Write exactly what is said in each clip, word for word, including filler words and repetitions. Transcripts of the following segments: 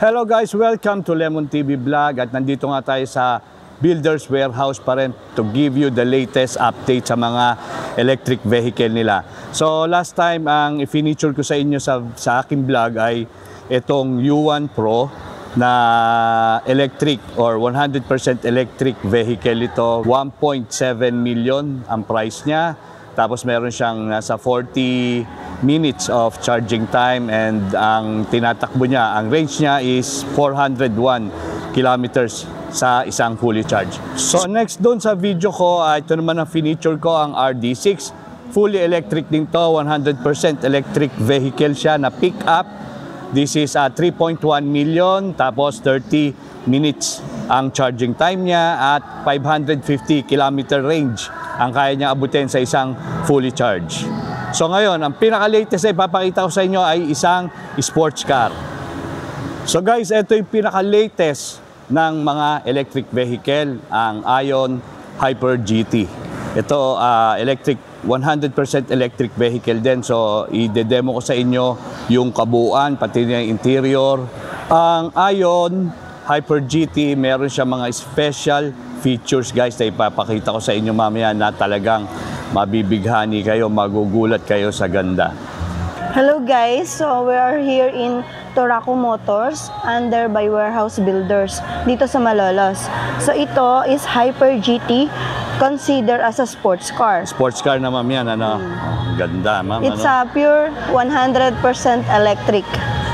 Hello guys, welcome to Lemon T V Vlog at nandito nga tayo sa Builders Warehouse pa rin to give you the latest update sa mga electric vehicle nila. So last time ang i-feature ko sa inyo sa, sa aking vlog ay itong U one Pro na electric or one hundred percent electric vehicle ito. one point seven million ang price niya. Tapos meron siyang nasa forty minutes of charging time and ang tinatakbo niya, ang range niya is four hundred one kilometers sa isang fully charged. So next doon sa video ko, uh, ito naman ang feature ko, ang R D six. Fully electric din to, one hundred percent electric vehicle siya na pick up. This is uh, three point one million, tapos thirty minutes ang charging time niya at five hundred fifty kilometer range ang kaya niya abutin sa isang fully charged. So ngayon, ang pinaka-latest na ipapakita ko sa inyo ay isang sports car. So guys, ito yung pinaka-latest ng mga electric vehicle, ang Aion Hyper G T. Ito, uh, electric, one hundred percent electric vehicle din. So i-demo ko sa inyo yung kabuuan, pati yung interior. Ang Aion Hyper G T, meron siya mga special features guys na ipapakita ko sa inyo mamaya na talagang mabibighani kayo, magugulat kayo sa ganda. Hello guys, so we are here in Toraco Motors under by Warehouse Builders dito sa Malolos. So ito is Hyper G T, considered as a sports car. Sports car na ma'am yan, ano? Hmm. Oh, ganda ma'am. It's ano? a pure one hundred percent electric.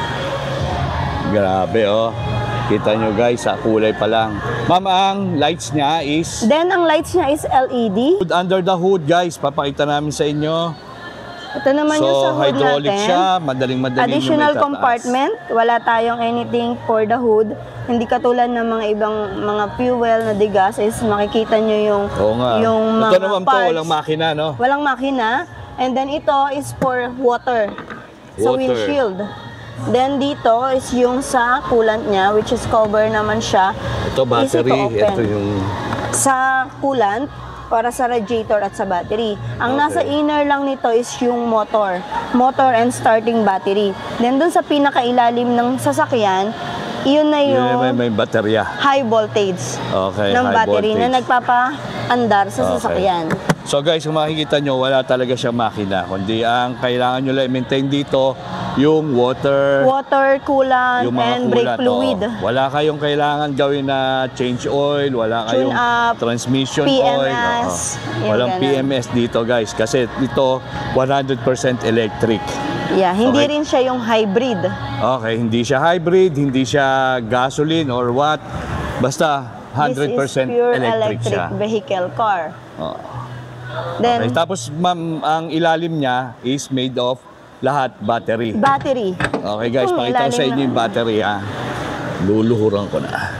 Grabe oh. Kita nyo guys, sa kulay pa lang. Ma'am, ang lights niya is... Then, ang lights niya is L E D. Under the hood guys, papakita namin sa inyo. Ito naman so, yung sa hood hydraulic natin. Siya, madaling-madaling additional compartment. Wala tayong anything for the hood. Hindi katulad ng mga ibang mga fuel na digas is makikita nyo yung, Oo nga. yung ito mga naman parts. Po, walang makina, no? Walang makina. And then ito is for water. Sa Water. windshield. Then dito is yung sa coolant niya, which is cover naman siya. Ito battery, ito yung... Sa coolant, para sa radiator at sa battery. Ang okay. Nasa inner lang nito is yung motor. Motor and starting battery. Then dun sa pinakailalim ng sasakyan, yun na yung may, may baterya. High voltage okay, ng high battery voltage. na nagpapaandar sa okay. sasakyan. So guys, kung makikita nyo, wala talaga siyang makina. Kundi ang kailangan nyo lang i-maintain dito, yung water, water, coolant, yung mga and brake fluid. Oh. Wala kayong kailangan gawin na change oil, wala kayong up, transmission P M S, oil. Oh. Walang ganun. P M S dito guys, kasi ito one hundred percent electric. Yeah, hindi okay. rin siya yung hybrid. Okay, hindi siya hybrid, hindi siya gasoline or what. Basta one hundred percent This is pure electric, electric siya. vehicle car. Oh. Then, okay. Tapos ma'am, ang ilalim niya is made of lahat battery. Battery. Okay guys, hmm, pakita ko sa inyo yung battery ah. Luluhuran ko na.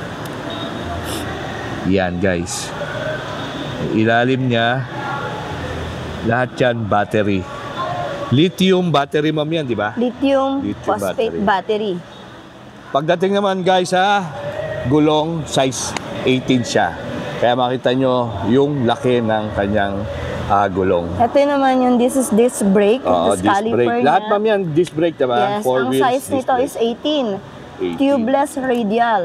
Yan guys. Ilalim niya, lahat yan battery. Lithium battery ma'am yan, di ba? Lithium, Lithium phosphate battery. battery. Pagdating naman guys ha, gulong size eighteen siya. Kaya makita nyo yung laki ng kanyang uh, gulong. Ito naman yung this is disc brake, uh, this disc caliper brake. niya. Lahat ma'am yan, disc brake diba? Yes, Four ang wheels, size nito brake. is eighteen. eighteen. Tubeless radial.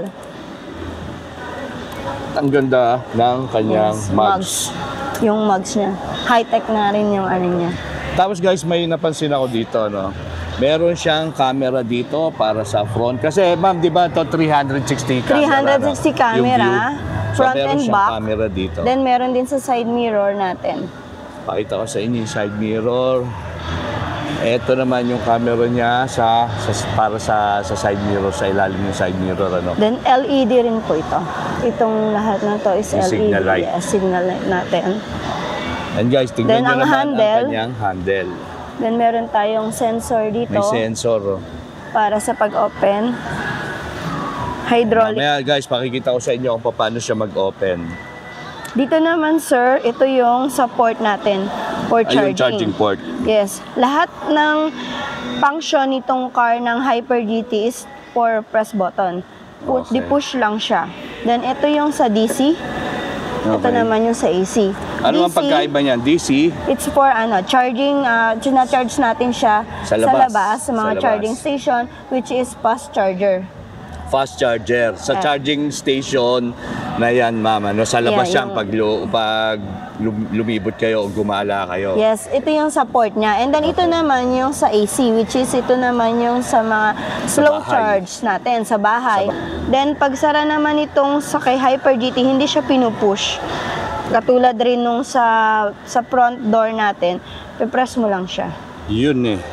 Ang ganda ng kanyang yes, mugs. mugs. Yung mugs niya. High-tech na rin yung ano niya. Tapos guys, may napansin ako dito, no? Meron siyang camera dito para sa front. Kasi ma'am, di ba ito three sixty camera? three sixty no? camera, So, front meron and siyang back. camera dito. Then meron din sa side mirror natin. Pakita ko sa inyo yung side mirror. Ito naman yung camera niya sa, sa para sa sa side mirror, sa ilalim ng side mirror, ano. Then L E D rin po ito. Itong lahat na to is yung L E D. signal light. Yes, signal light natin. And guys, tingnan Then, nyo ang naman handle, ang kanyang handle. Then meron tayong sensor dito. May sensor. Oh. Para sa pag-open. Hydraulic. Mamaya guys, pakikita ko sa inyo kung paano siya mag-open. Dito naman sir, ito yung support natin for charging. Ay, yung charging port. Yes. Lahat ng function nitong car ng Hyper G T is for press button. Put, Okay. Di-push lang siya. Then ito yung sa D C. Ito Okay. naman yung sa A C. Ano ang D C, pagkaiba niyan? D C? It's for ano, charging, uh, na-charge natin siya Sa labas. sa labas, sa mga Sa labas. charging station, which is fast charger. fast charger. Sa Yeah. charging station na yan, ma'am, ano, sa labas Yeah, yan yung- pag, lu- pag lum- lumibot kayo o gumala kayo. Yes, ito yung support niya. And then ito naman yung sa A C, which is ito naman yung sa mga slow bahay. charge natin sa bahay. Then pag sara naman itong sa kay Hyper G T, hindi siya pinupush. Katulad rin nung sa sa front door natin, pipress mo lang siya. Yun eh.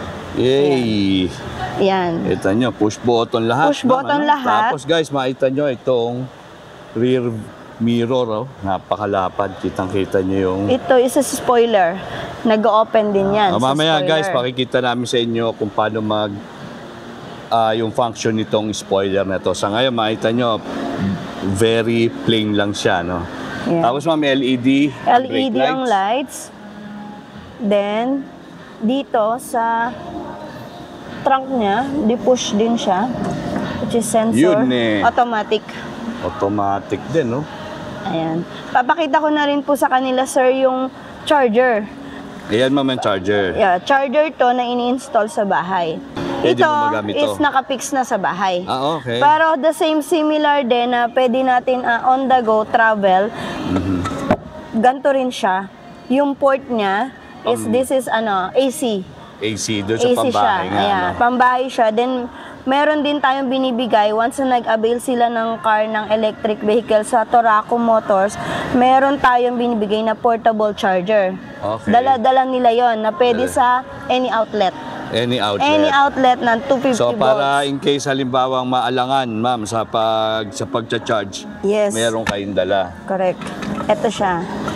Yay! Yan. Ito nyo, push button lahat. Push ma'am, button ano? lahat. Tapos guys, makita nyo itong rear mirror. Oh. Napakalapad. Kitang-kita nyo yung... Ito is a spoiler. Nag-open din yan. Ah, sa mamaya spoiler. guys, pakikita namin sa inyo kung paano mag... ah, yung function nitong spoiler na to. Sa ngayon, makita nyo, very plain lang siya. No? Yeah. Tapos ma'am, L E D. L E D brake ang lights. Then, dito sa trunk niya, di-push din siya. Which is sensor. Yun eh. Automatic. Automatic din, no? Ayan. Papakita ko na rin po sa kanila, sir, yung charger. Ayan ma'am, yung charger. Yeah, charger to na ini-install sa bahay. Pwede Ito mo magamit is to. nakapix na sa bahay. Ah, okay. Pero the same similar din na pwede natin ah, on the go travel. Mhm. Ganto rin siya. Yung port niya is Um, this is ano, A C. A C, doon sa A C siya. pambahay nga. Ayan, no? pambahay siya. Then, meron din tayong binibigay once na nag-avail sila ng car ng electric vehicle sa Toraco Motors, meron tayong binibigay na portable charger. Okay. Dala-dala nila yon na pwede Okay. sa any outlet. Any outlet. Any outlet ng two fifty So para volts. in case halimbawang maalangan, ma'am, sa pag sa pagcha-charge, Yes. meron kayong dala. Correct. Ito siya.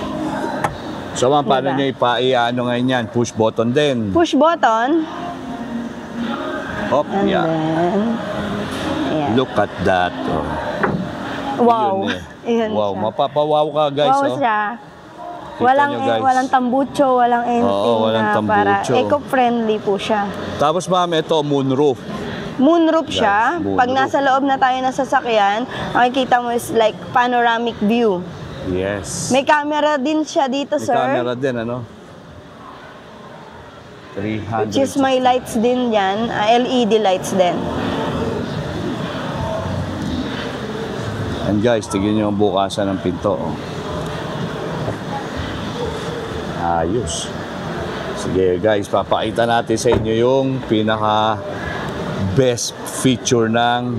So ma'am, paano Diba? niyo ipa-ano ngayon yan? Push button din. Push button. Hop, And yeah. then, ayan. Look at that. Oh. Wow. Yun eh. Ayan Wow, siya. mapapawaw ka guys. Wow oh. siya. Kita Walang nyo, guys. walang tambucho, walang anything Oo, walang na para tambucho. eco-friendly po siya. Tapos ma'am, ito moonroof. Moonroof Yes, siya. moonroof. Pag nasa loob na tayo ng sasakyan, makikita mo is like panoramic view. Yes. May camera din siya dito, May sir. camera din, ano? three hundred. Which is may lights din yan, ah, L E D lights din. And guys, tignan nyo ang bukasan ng pinto. Oh. Ayos. Sige guys, papakita natin sa inyo yung pinaka best feature ng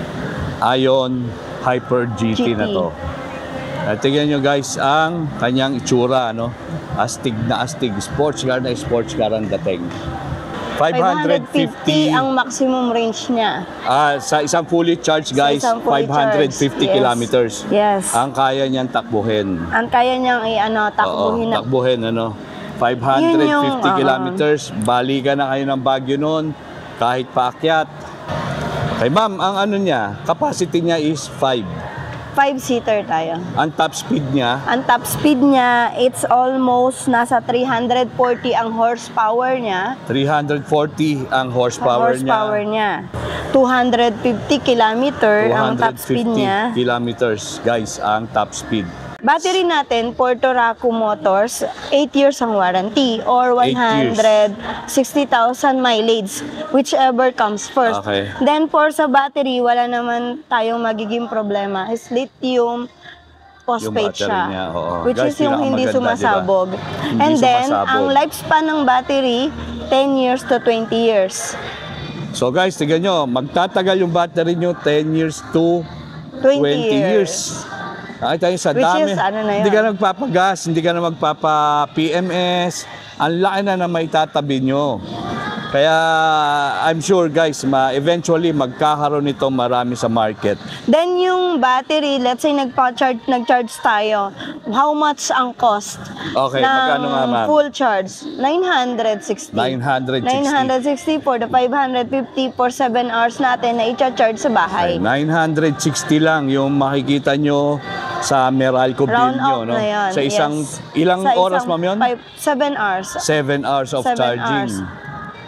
Ion Hyper G T, G T. na to. At tignan nyo guys ang kanyang itsura, no? Astig na astig. Sports car na sports car ang dating. five hundred fifty ang maximum range niya. Ah, sa isang fully charged guys, isang fully five hundred fifty charged, yes. kilometers. Yes. Ang kaya niyang takbuhin. Ang kaya niyang i-ano, takbuhin Oo, na. takbuhin ano. five hundred fifty Yun yung, oo. kilometers, balikan na kayo ng Baguio noon kahit paakyat. Kay ma'am, ang ano niya, capacity niya is five. Five-seater tayo. Ang top speed niya, Ang top speed niya, it's almost nasa three hundred forty ang horsepower niya. three hundred forty ang horsepower, horsepower niya. niya. two hundred fifty kilometer ang top speed niya. kilometers, guys, ang top speed. Battery natin, for Toraco Motors, eight years ang warranty or Eight years. one hundred sixty thousand mileage, whichever comes first. Okay. Then for sa battery, wala naman tayong magiging problema. Is lithium phosphate battery siya. niya, oo. Which Guys, is yung hindi pinakamaganda, sumasabog. Hindi And then, sumasabog. ang lifespan ng battery, ten years to twenty years. So guys, tignan nyo, magtatagal yung battery nyo ten years to twenty, twenty years. Nakita nyo sa Which dami. is, ano na yun? Hindi ka na magpapagas, hindi ka na magpapa-P M S. Ang laki na na may tatabi nyo. Kaya I'm sure guys, ma eventually magkakaroon nito marami sa market. Then yung battery, let's say nagpa-charge, nag-charge tayo, how much ang cost? Okay, ng magkano nga, ma'am? full charge? nine hundred sixty. nine hundred sixty. nine hundred sixty for the five hundred fifty for seven hours natin na i-charge sa bahay. nine hundred sixty lang yung makikita nyo sa Meralco bill Round nyo. up No? na yun. Sa isang, yes. ilang Sa oras isang ma'am yun? five- seven hours. seven hours of Seven charging. hours.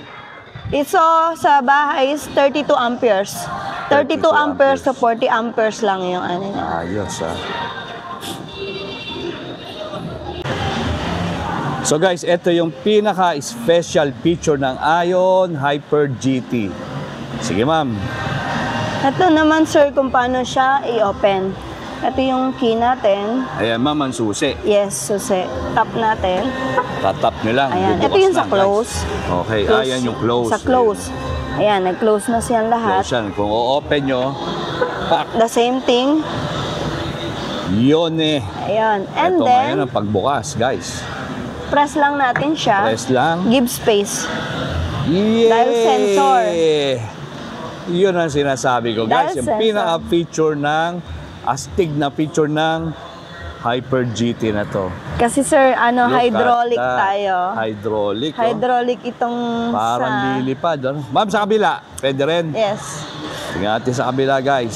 Iso sa bahay is thirty-two amperes. thirty-two amperes to forty amperes lang yung ano niya. Ayos ah. So guys, ito yung pinaka-special feature ng Ion Hyper G T. Sige ma'am. Ito naman sir kung paano siya i-open. Ito yung key natin. Ayan ma'am, ang susi. Yes, susi. Tap natin. Tatap nyo lang. Ayan. bubukas Ito yung na, sa close. guys. Okay, Close. ayan yung close. Sa close. Ayan, nag-close na siyang lahat. Close yan. Kung o-open nyo, pak, The same thing. yun eh. Ayan. And Ito then, ngayon ang pagbukas, guys. press lang natin siya. Press lang. Give space. Yay! Dial sensor. Yun ang sinasabi ko, guys. Dial Yung sensor. pinaka-feature ng, astig na feature ng Hyper G T na to. Kasi sir, ano, Look hydraulic at that. tayo. Hydraulic. oh. Hydraulic itong Parang sa... lilipad. Oh. Ma'am, sa kabila. Pwede rin. Yes. Tingnan natin sa kabila, guys.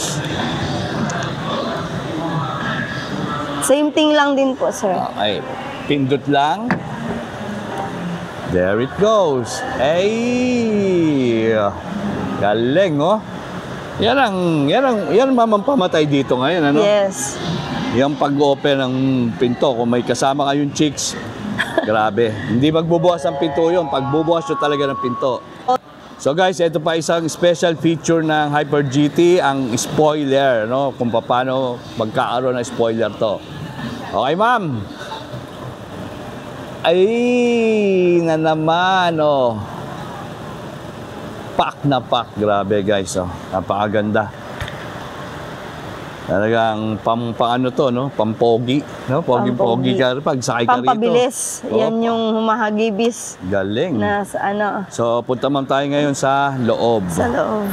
Same thing lang din po, sir. Okay. Pindot lang. There it goes. Hey! Galing, oh. Yan ang, yan ang, yan ang mamampamatay dito ngayon, ano? Yes. Yung pag-open ng pinto, kung may kasama kayong chicks, grabe. Hindi magbubukas ang pinto yun. Pagbubukas yun talaga ng pinto. So guys, ito pa isang special feature ng Hyper G T, ang spoiler, no? Kung paano magkakaroon ng spoiler to. Okay, ma'am. Ay, na naman, oh. Pak na pak. Grabe, guys, oh. Napakaganda. Talagang pam, pang ano to, no? Pampogi, no? Pogi-pogi ka pag sakay ka rito. Pampabilis. Oh. Yan yung humahagibis Galing. na sa ano, So, punta man tayo ngayon sa loob. sa loob.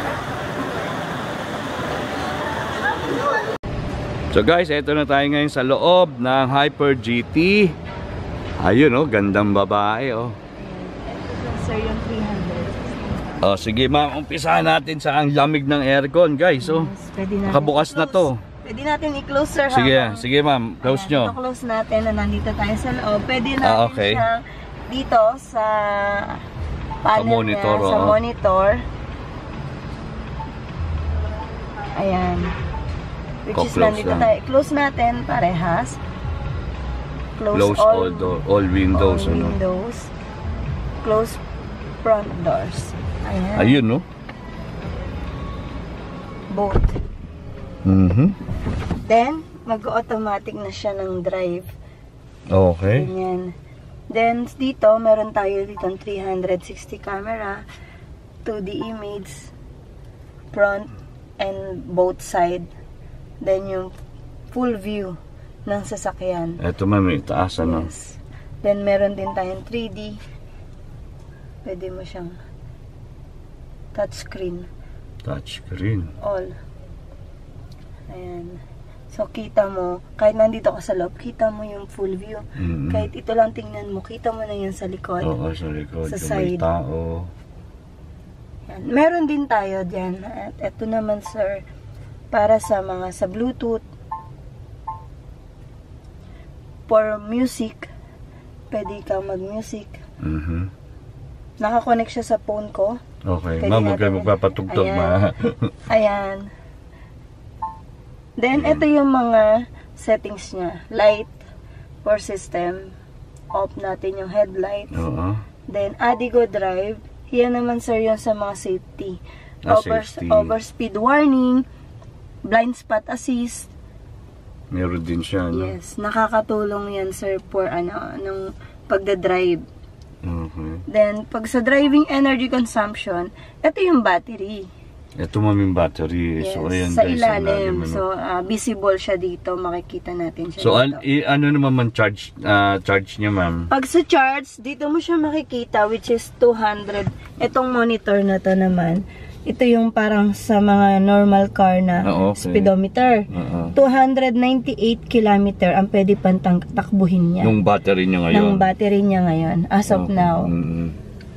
So guys, eto na tayo ngayon sa loob ng Hyper G T. Ayun, oh, gandang babae, oh. Sir, yung three hundred. Oh, sige ma'am, umpisahan natin sa ang lamig ng aircon, guys, oh. Yes, pwede natin Nakabukas na to. Pwede natin i-close, sir. Sige, habang- sige ma'am, close Ayan, nyo. ito-close natin na nandito tayo sa loob. Pwede natin Ah, okay. siyang dito sa panel monitor, niya, sa oo. monitor. Ayan. Which is Ko-close nandito lang. tayo. Close natin parehas. Close, Close all, door, all windows, all ano. windows. Close front doors. Ayan. Ayun, no? Both. Mhm. Then, mag-automatic na siya ng drive. Okay. Ganyan. Then, dito, meron tayo dito three sixty camera, two D image, front and both side. Then, yung full view ng sasakyan. Eto ma'am, may taas, ano. Yes. Then, meron din tayong three D. Pwede mo siyang touchscreen. Touchscreen. All. Ayan. So, kita mo, kahit nandito ka sa loob, kita mo yung full view. Mhm. Kahit ito lang tingnan mo, kita mo na yan sa likod. Oo, sa likod. Sa Yung may side. tao. Yan. Meron din tayo dyan. At ito naman, sir, para sa mga sa Bluetooth. For music, pwede kang mag-music. Mhm. Nakakonect siya sa phone ko. Okay. Pwede Ma'am, huwag kayo natin- magpapatugtog, Ayan. ma. Ayan. Then, Ayan. ito yung mga settings niya. Light for system. Off natin yung headlights. Oo. Then, Adigo drive. Yan naman, sir, yun sa mga safety. Ah, Over, safety. Overspeed warning. Blind spot assist. Meron din siya, no? Yes. Nakakatulong yan, sir, for ano, anong pagdadrive. Okay. Then, pag sa driving energy consumption, ito yung battery. Ito ma'am yung battery. Yes, So, ayan sa guys. ilalim. ano. So, ah, visible siya dito. Makikita natin siya So, an, dito. i, ano naman man charge, ah, charge niya ma'am? Pag sa charts, dito mo siya makikita, which is two hundred. Itong monitor na to naman, ito yung parang sa mga normal car na Ah, okay. speedometer. Oo. two hundred ninety-eight kilometer ang pwede pang tang- takbuhin niya. Yung battery niya ngayon? ng battery niya ngayon, as of Okay. now. Mm-mm.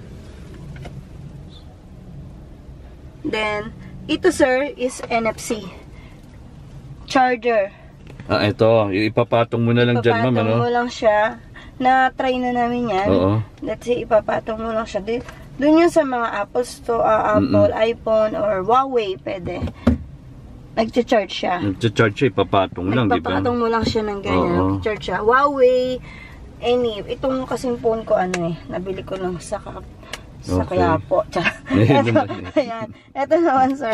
Then, ito sir, is N F C. Charger. Ah, ito. Ipapatong mo na lang dyan ma'am, Ipapatong ano? mo lang siya. Na-try na namin yan. Oo. Let's say, ipapatong mo lang siya. Di- Doon yun sa mga Apple Store, ah, Apple, iPhone, or Huawei, pwede. Nag-charge siya. Nag-charge siya, ipapatong lang, di ba? Nagpapatong mo lang siya ng ganyan. Oo. Nag-charge siya. Huawei, any. Itong kasing phone ko, ano eh, nabili ko lang sa, ka- sa Okay. Quiapo. Tsaka- Eh, Eto, naman eh. ayan. Ito naman, sir.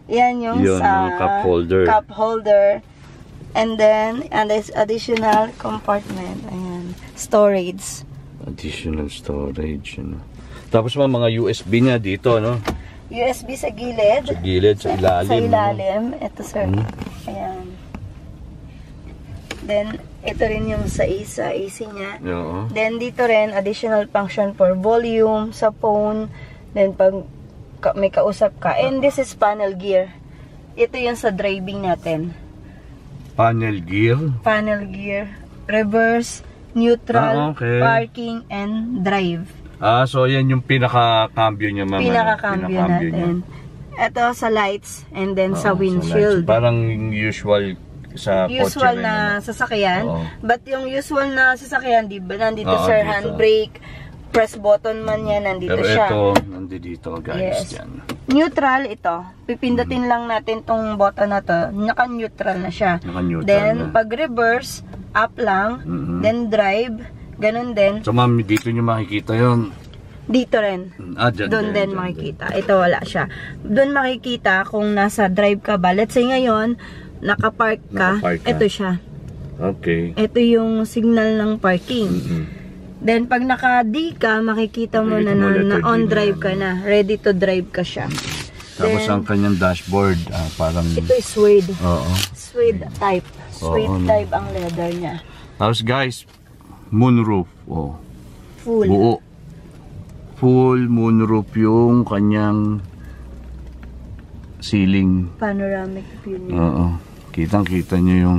Yan yung Yun, sa mga cup holder. cup holder. And then, and this additional compartment. Ayan. Storage. Additional storage. Ano. Tapos mga, mga U S B niya dito, no? U S B sa gilid. Sa gilid, sa ilalim. Sa ilalim. Ito, sir. Hmm. Ayan. Then, ito rin yung sa isa, A C niya. Oo. Then, dito rin, additional function for volume sa phone. Then, pag ka, may kausap ka. And this is panel gear. Ito yung sa driving natin. Panel gear. Panel gear. Reverse, neutral, Ah, okay. parking, and drive. Ah, so yan yung pinaka-cambio niya, ma'am. Pinaka-cambio natin. Ito sa lights, and then sa Oo, windshield. lights. Parang usual sa kotse Usual na na yun. sasakyan. Oo. But yung usual na sasakyan, di ba? Nandito, Oo, sir, dito. handbrake, press button man yan, nandito Pero siya. ito, nandito guys. Yes. Yan. Neutral ito. Pipindutin lang natin tong button na to. Naka-neutral na siya. Naka-neutral Then, na. pag reverse, up lang. Mhm. Then, drive. Ganun din. So ma'am, dito nyo makikita yun. Dito rin. Ah, dyan, Doon dyan, din dyan, makikita. Ito wala siya. Doon makikita kung nasa drive ka ba. Let's say ngayon, nakapark ka. Nakapark ka. Ito siya. Okay. Ito yung signal ng parking. Mhm. Then, pag naka-D ka, makikita mo na, Makikita mo na, letter na D on na drive yan. ka na. Ready to drive ka siya. Tapos Then, ang kanyang dashboard, ah, parang... ito is suede. Oo. Suede type. Suede Oo, no. type ang leather niya. Tapos guys, moonroof. Oh. Full. Buo. Full moonroof yung kanyang ceiling. Panoramic view niya. Oo. Kitang-kita nyo yung...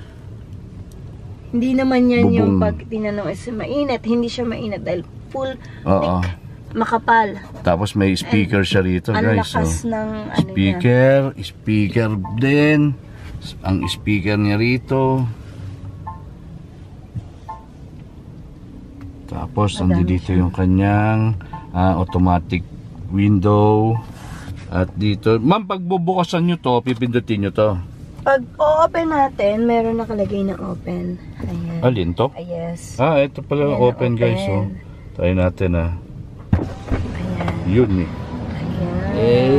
Hindi naman yan Bubong. yung pag tinanong is mainit. Hindi siya mainit dahil full, Oo. thick, makapal. Tapos may speaker siya rito Ang guys. lakas Oh. ng ano niya. Speaker, speaker din. Ang speaker niya rito. Tapos Madami nandito siya. yung kanyang ah, automatic window. At dito, ma'am, pag bubukasan nyo to, pipindutin nyo to. Pag o-open natin, meron nakalagay na open. Ayan. Alin to? Ah, yes. Ah, ito pala Ayan, open, guys. Oh. Try natin ah. Ayan. Yun eh. Ayan.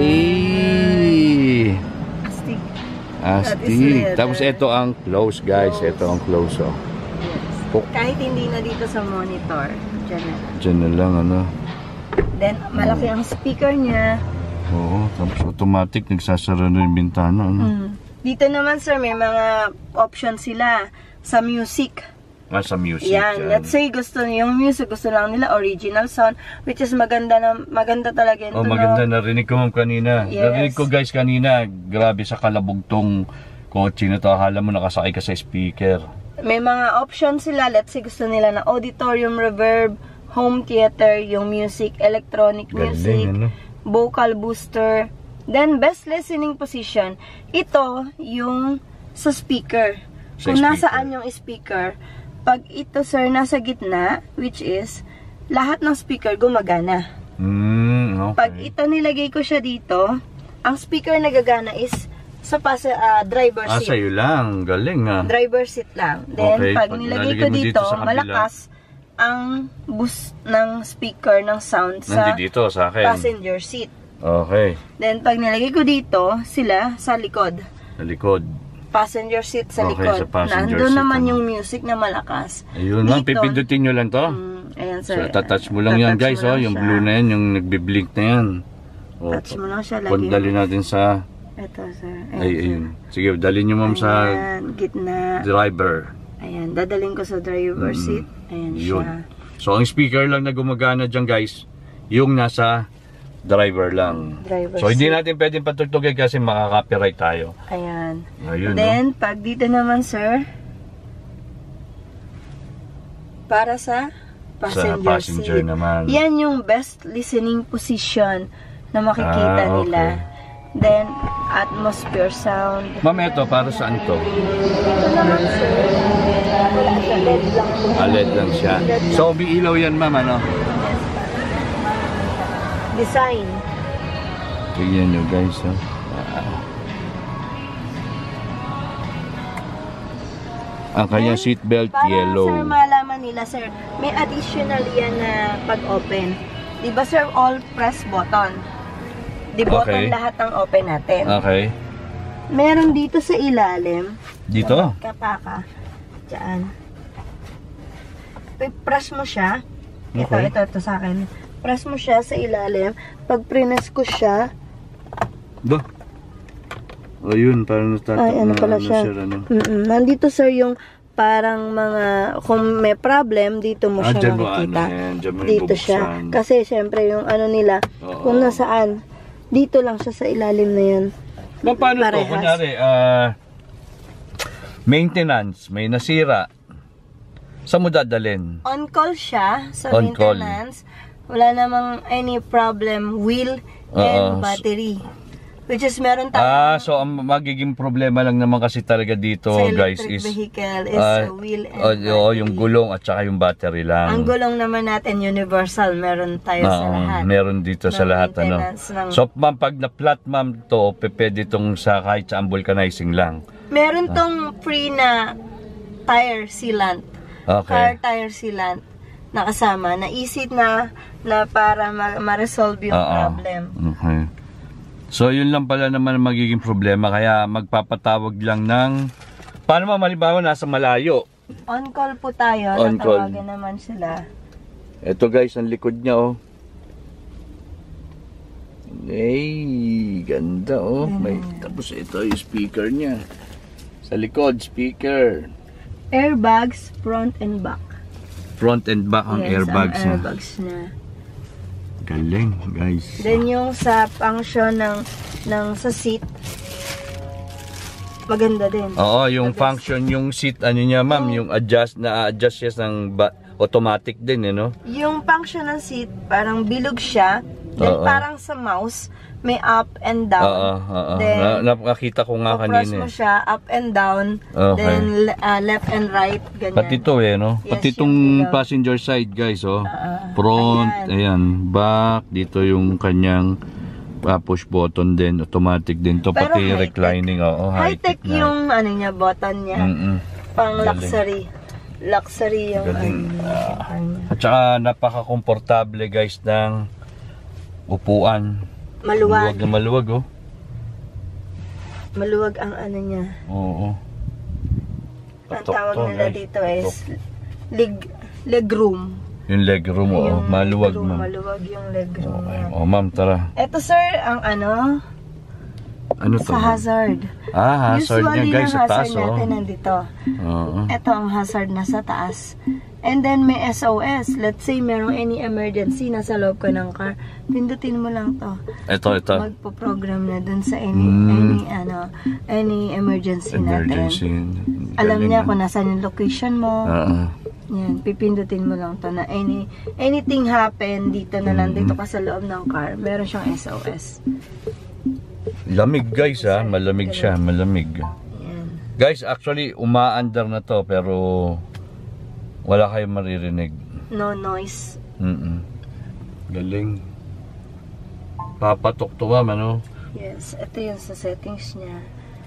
Hey! Astig. Astig. leather. Tapos ito ang close, guys. Ito ang close, oh. Yes. Puk. Kahit hindi na dito sa monitor. Diyan na. Diyan na lang, ano. Then, malaki ang speaker niya. Oo, tapos automatic nagsasara na yung bintana, ano. Mm. Dito naman, sir, may mga options sila sa music. Ah, sa music. Yan. Let's say gusto yung music, gusto lang nila original sound, which is maganda na maganda talaga Oh, ito, maganda. no? Narinig ko, ma'am, kanina. Yes. Narinig ko, guys, kanina. Grabe sa kalabog tong kotse na to. Akala mo nakasakay ka sa speaker. May mga options sila. Let's say gusto nila na auditorium reverb, home theater, yung music, electronic music, Galing, ano. vocal booster. Then, best listening position. Ito, yung sa speaker. Sa Kung speaker. nasaan yung speaker, pag ito, sir, nasa gitna, which is, lahat ng speaker gumagana. Hmm, okay. Pag ito nilagay ko siya dito, ang speaker na gagana is sa pasa, ah, driver Ah, seat. sa'yo lang. Galing, ah. Driver seat lang. Then, Okay, pag pag nilagay nalagay ko mo dito dito, sa kabila. malakas ang boost ng speaker ng sound sa Nandito sa akin. passenger seat. Okay. Then, pag nilagay ko dito, sila sa likod. Sa likod. Passenger seat sa Okay, likod. sa passenger Nandun seat, naman ano. yung music na malakas. Ayun, ma'am. Dito, Pipindutin nyo lang to. mm, ayan, So, sir. tatouch mo lang yan, Tatouch guys. mo Oh, lang yung siya. blue na yan, yung nagbiblink na yan. Oh, Touch mo lang siya. Lagi Pagdali natin sa... Ito, sir. Ay, sir. ayun. Sige, dalhin nyo, ma'am, sa Ayan, gitna. driver. Ayan, dadaling ko sa driver Mm. seat. Ayan Yun. siya. So, ang speaker lang na gumagana dyan, guys, yung nasa driver lang. Driver So, hindi seat. natin pwedeng patugtugin kasi makaka-copyright tayo. Ayan. Ayun, Then, pag dito naman, sir, para sa passenger, Sa passenger seat. naman. Yan yung best listening position na makikita Ah, okay. nila. Then, atmosphere sound. Ma'am, ito, para saan to? Ito naman, sir, wala siya, L E D lang. Ah, L E D lang siya. So, umiilaw yan, ma'am, ano? Design. Tingnan nyo, guys, oh. Ah. Ang kanyang seatbelt, Para, yellow. sir, malaman nila, sir, may additional yan na pag-open. Diba, sir, all press button. Di button Okay. lahat ng open natin. Okay. Meron dito sa ilalim. Dito? Sa kapaka. Diyan. I-press mo siya. Ito, Okay. ito, ito sa akin. Press mo siya sa ilalim. Pag press ko siya, Ba? O yun, parang natata- ay, ano pala siya. nasira, ano. Mm-mm. Nandito, sir, yung parang mga, kung may problem, dito mo Ah, siya dyan mo, makikita. ano yan, dyan mo Dito siya. ibubuksan. Kasi, syempre, yung ano nila, Oo. kung nasaan, dito lang siya sa ilalim na yan. Pa- Paano to? Parehas. Kunyari, ah, maintenance, may nasira. Saan mo dadalhin? On call siya sa On call. maintenance. Wala namang any problem, wheel Oo. and battery. Which is meron tayo Ah, so ang magiging problema lang naman kasi talaga dito, sa guys, electric is vehicle is ah, a wheel and oh, battery. oo, yung gulong at saka yung battery lang. Ang gulong naman natin universal, meron tayo sa Oo, lahat. meron dito sa Ng lahat, ano. maintenance ng- So, ma'am, pag na-flat, ma'am, to, pe- pwede itong sa kahit sa vulcanizing lang. Meron tong free na tire sealant. Car Okay. tire sealant na kasama. Naisip na na para ma- ma-resolve yung Oo. problem. Okay. So, yun lang pala naman ang magiging problema. Kaya magpapatawag lang ng... Paano ma'am, halimbawa, nasa malayo? On call po tayo. On call. Natawagan naman sila. Ito guys, ang likod niya, oh. Ay, ganda, oh. May, tapos ito yung speaker niya. Sa likod, speaker. Airbags, front and back. Front and back ang Yes, airbags ang niya. airbags niya. Galing, guys. Then yung sa function ng ng sa seat, maganda din. Oo, yung function, yung seat, ano niya, ma'am, yung adjust, na-adjust siya ng ba- automatic din, eh, no? Yung function ng seat, parang bilog siya. Then Oo. parang sa mouse, may up and down. Oo, oo. Then, Na, nakakita ko nga press kanina. mo eh. siya, up and down. Okay. Then le- uh, left and right, ganyan. Pati ito, eh, no? Yes, Pati yung itong ilaw. passenger side, guys, oh. Ah, Front, ayan. ayan. Back, dito yung kanyang ah, push button din, automatic din to, Pero pati high-tech. reclining, oo, High-tech na. yung ano niya, button niya. Mm-mm. Pang Galing. luxury. Luxury yung Galing. ano niya. Ah. At saka napaka-komportable, guys, ng upuan. Maluwag. Maluwag na maluwag, oh. Maluwag ang ano niya. Oo. Ang Patok tawag to, nila guys. dito is leg leg room. Yung leg room, oh. Yung Maluwag, leg room, ma'am. Maluwag yung leg room Okay. niya. Oh, ma'am, tara. Ito sir, ang ano, Ano to? sa hazard. Ah, hazard niya, Usually, guys, yung sa taas, hazard oh. natin nandito. Oo. Ito ang hazard na sa taas. And then may S O S. Let's say merong any emergency nasa loob ko ng car. Pindutin mo lang to. Ito, ito. Magpo-program na dun sa any Mm. any ano, any emergency, Emergency. natin. Alam Galing, niya ah. kung nasaan yung location mo. Oo. Yan, pipindutin mo lang to na any anything happen dito na lang Mm. dito ka sa loob ng car. Meron siyang S O S. Lamig, guys, ha. Malamig siya, malamig. Yan. Guys, actually, umaandar na to, pero wala kayong maririnig. No noise. Mm-mm. Galing. Papatok to, ma'am, ano? Yes, ito yung sa settings niya.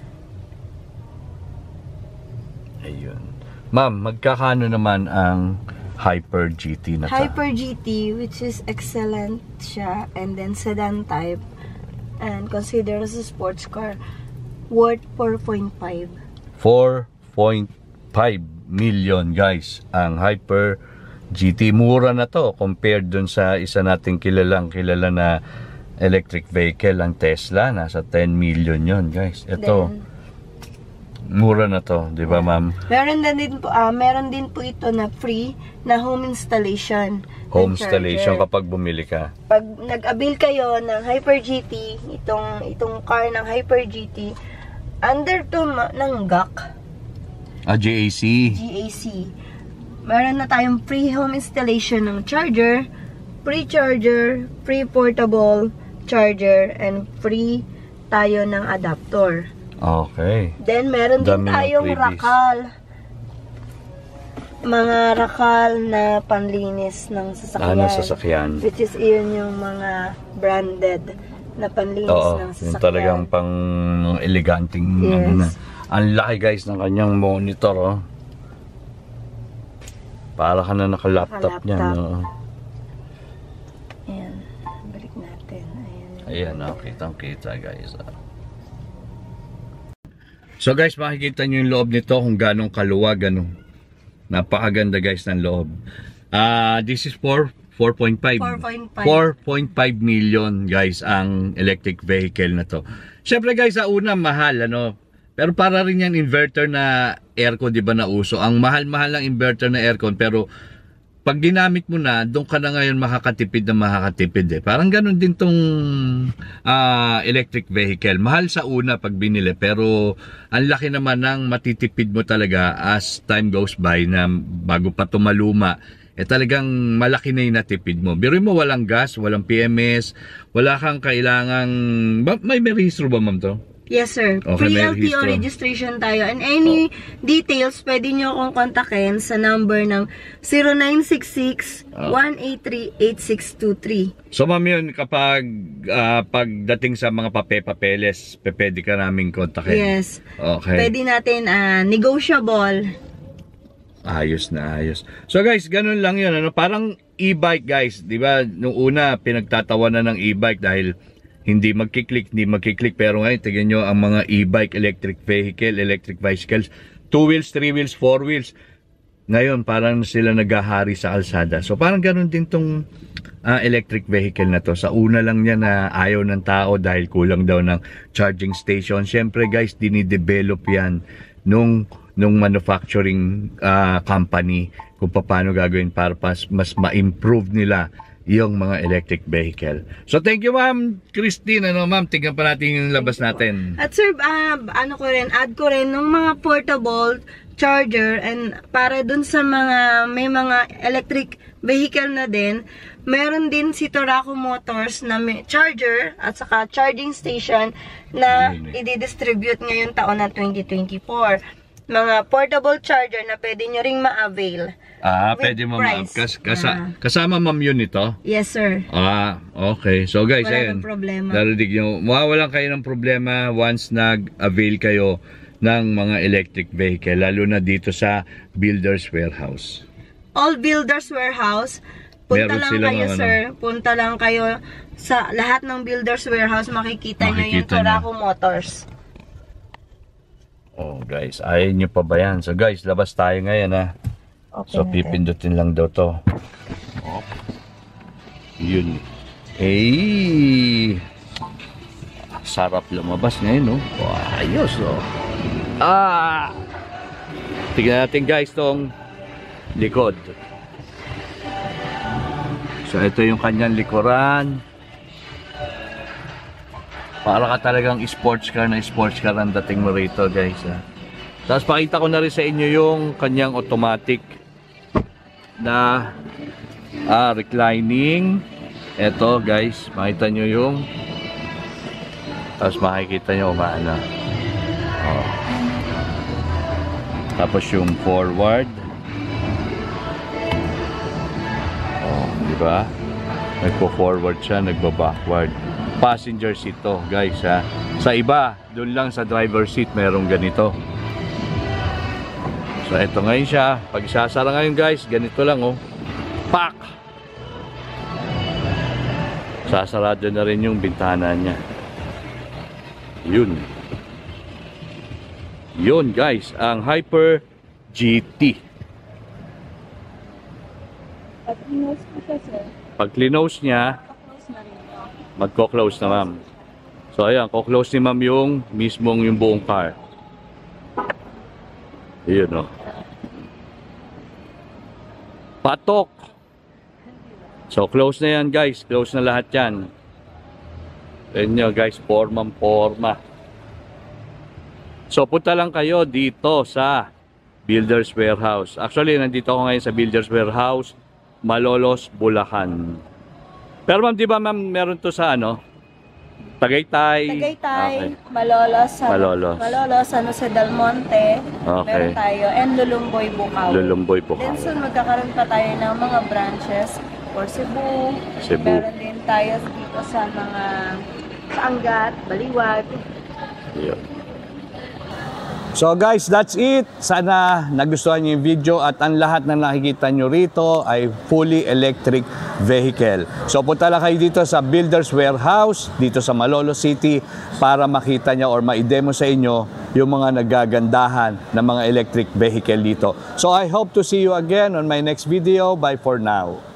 Ayun. Ma'am, magkakano naman ang Hyper G T na to? Hyper G T, which is excellent siya, and then sedan type, and considered as a sports car, worth four point five. four point five million, guys, ang Hyper G T. Mura na to compared dun sa isa nating kilalang kilala na electric vehicle, ang Tesla. Nasa ten million yon, guys. Ito, Then, mura na to, di ba, ma'am? meron din, din po, ah, meron din po ito na free na home installation. ng Home installation charger. kapag bumili ka. Pag nag-avail kayo ng Hyper G T, itong itong car ng Hyper G T, under to ma- ng G A C, Ah, G A C. G A C. Meron na tayong free home installation ng charger, free charger, free portable charger, and free tayo ng adapter. Okay. Then, meron din Dami ng tayong freebies. rakal. Mga rakal na panlinis ng sasakyan. Ah, ng sasakyan. Which is, iyon yung mga branded na panlinis Oo, ng sasakyan. yung talagang pang eleganting Yes. ano na. Ang laki, guys, ng kanyang monitor, oh. Para ka na naka-laptop Naka-laptop. niyan, oh. Ayan. Balik natin. Ayan. Ayan, oh, kitang-kita guys. So guys, makikita nyo yung loob nito kung ganong kaluwag, ano. Napakaganda guys ng loob. Uh, this is for four point five. four point five million guys ang electric vehicle na to. Syempre guys, sa una mahal, ano. Pero para rin yan inverter na aircon, di ba, na uso. Ang mahal-mahal ng inverter na aircon, pero pag ginamit mo na, doon ka na ngayon makakatipid na makakatipid eh. Parang ganun din tong uh, electric vehicle. Mahal sa una pag binili, pero ang laki naman ng matitipid mo talaga as time goes by, na bago pa tumaluma, eh talagang malaki na yung natipid mo. Biro mo, walang gas, walang P M S, wala kang kailangang... May may registro ba, ma'am, to? Yes, sir. Okay, Free may L T O registro. registration tayo. And any oh. details, pwede nyo akong kontakin sa number ng zero nine six six, one eight three, eight six two three. So, ma'am, yun, kapag uh, pagdating sa mga pape-papeles, pwede ka naming kontakin? Yes. Okay. Pwede natin uh, negotiable. Ayos na, ayos. So, guys, ganun lang yun. Ano? Parang e-bike, guys. Di ba? Nung una, pinagtatawanan ng e-bike dahil hindi magkiklik, hindi magkiklik. Pero ngayon, tignan nyo ang mga e-bike, electric vehicle, electric bicycles, two wheels, three wheels, four wheels. Ngayon, parang sila naghahari sa kalsada. So, parang ganun din tong uh, electric vehicle na to. Sa una lang niya na ayaw ng tao dahil kulang daw ng charging station. Siyempre, guys, dinidevelop yan nung, nung manufacturing uh, company kung paano gagawin para pas, mas ma-improve nila yung mga electric vehicle. So, thank you, ma'am Christine. Ano, ma'am, tingnan pa natin yung labas natin. At sir, uh, ano ko rin, add ko rin ng mga portable charger, and para dun sa mga, may mga electric vehicle na din, meron din si Toraco Motors na may charger at saka charging station na i-distribute ngayong taon na twenty twenty-four. Mga portable charger na pwede nyo ring ma-avail. Ah, pwede mo, ma'am. Kas kasa ah. Kasama, ma'am, yun ito? Yes, sir. Ah, okay. So, guys, wala ayun. ng problema. Narinig nyo, mawawalan kayo ng problema once nag-avail kayo ng mga electric vehicle, lalo na dito sa Builders Warehouse. All Builders Warehouse, punta Meron lang silang kayo, ano, sir. Punta lang kayo sa lahat ng Builders Warehouse, makikita, makikita nyo yung Toraco Motors. Oh, guys, ayaw nyo pa ba yan? So, guys, labas tayo ngayon, ha? Okay, so, pipindutin lang daw to. Oh. Yun. Eh, sarap lumabas ngayon, no? Oh, ayos, oh. Ah! Tignan natin, guys, tong likod. So, ito yung kanyang likuran. Para ka talagang sports car na sports car ang dating mo rito, guys, ha? Tapos pakita ko na rin sa inyo yung kanyang automatic na ah, reclining. Ito, guys, makita nyo yung, tapos makikita nyo umaana. Oh. Tapos yung forward. Oh, di ba? Nagpo-forward siya, nagba-backward. Passenger seat to, guys, ha. Sa iba, doon lang sa driver seat merong ganito. So, eto ngayon siya. Pag isasara ngayon, guys, ganito lang, oh. Pak! Sasarado na rin yung bintana niya. Yun. Yun, guys, ang Hyper G T. Pag close po siya, sir. Pag close niya, magko-close na, ma'am. So, ayan, ko-close ni ma'am yung mismong yung buong car. Yun, oh. Patok. So, close na yan, guys. Close na lahat yan. Ayan nyo, guys. Formang-forma. So, punta lang kayo dito sa Builders Warehouse. Actually, nandito ako ngayon sa Builders Warehouse, Malolos, Bulacan. Pero ma'am, di ba ma'am, meron to sa ano? Tagaytay. Tagaytay, Okay. Malolos, San, Malolos. Malolos, San Jose del Monte, Okay. meron tayo, and Lulumboy, Bukaw. Lulumboy po. Then soon, magkakaroon pa tayo ng mga branches for Cebu. Cebu. Meron din tayo dito sa mga sa Angat, Baliwag. Yun. So guys, that's it. Sana nagustuhan niyo yung video at ang lahat na nakikita niyo rito ay fully electric vehicle. So punta lang kayo dito sa Builders Warehouse dito sa Malolos City para makita niya or ma-demo sa inyo yung mga nagagandahan ng mga electric vehicle dito. So I hope to see you again on my next video. Bye for now.